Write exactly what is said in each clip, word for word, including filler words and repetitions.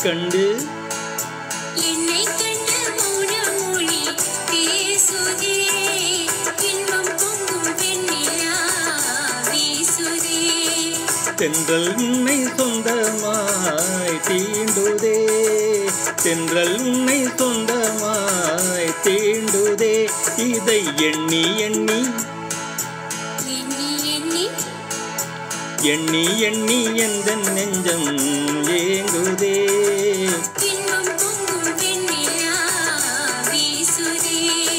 கண்டு என்னை கண்டு மௌன மொழி பேசுதே இன்பம் பொங்கும் வெண்ணிலா வீசுதே தென்றல் உன்னை சொந்தமாய் தீண்டுதே தென்றல் உன்னை சொந்தமாய் தீண்டுதே இதை எண்ணி எண்ணி எண்ணி எண்ணி எண்ணி எண்ணி எந்த நெஞ்சம் ஏங்குதே இன்பம் பொங்கும் வெண்ணிலா வீசுதே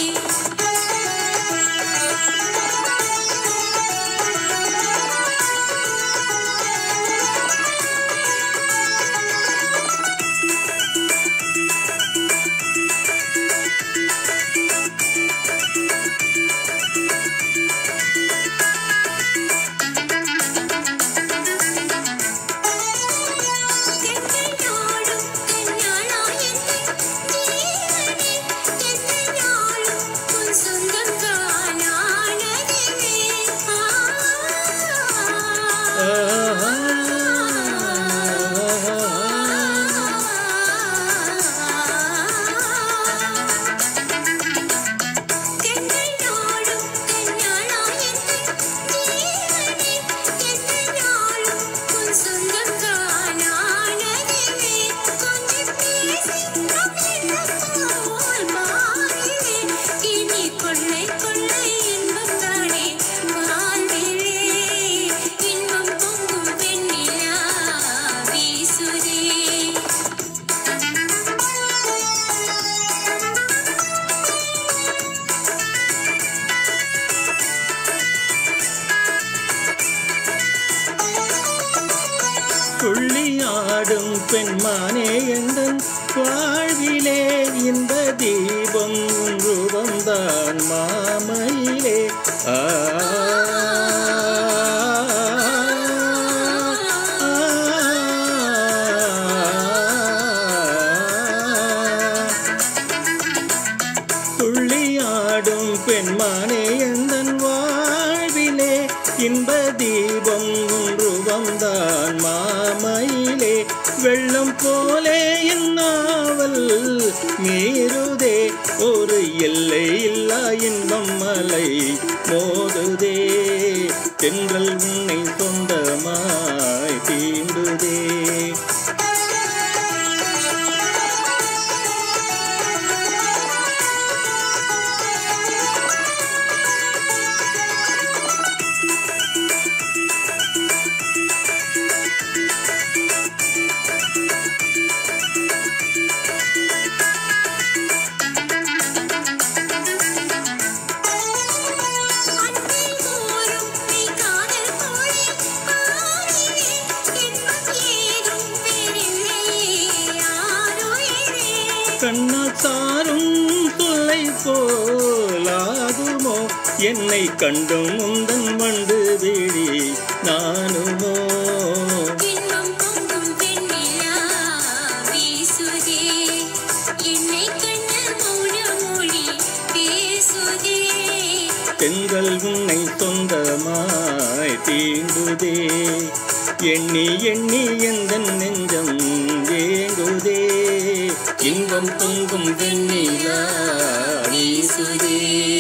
துள்ளியாடும் பெண்மானே எந்தன் வாழ்விலே இந்த தீபம் ரூபந்தான் மாமையிலே ஆ துள்ளியாடும் பெண்மானே எந்தன் வாழ்விலே இன்ப தீபம் ரூபந்தான் மாமையிலே வெள்ளம் போலே என் நாவல் மீறுதே ஒரு எல்லை இல்லா இன்பம் மலை மோதுதே தென்றல் உன்னை சொந்தமாய் தீண்டுதே கண்ணால் சாரும் தொல்லை போலாகுமோ என்னை கண்டும் முந்தன் வண்டு விழி நானுமோ இன்பம் பொங்கும் வெண்ணிலா வீசுதே என்னை கண்டு மௌன மொழி பேசுதே தென்றல் உன்னை சொந்தமாய் தீண்டுதே எண்ணி எண்ணி எந்த நெஞ்சம் ஏங்குதே இன்பம் பொங்கும் வெண்ணிலா வீசுதே.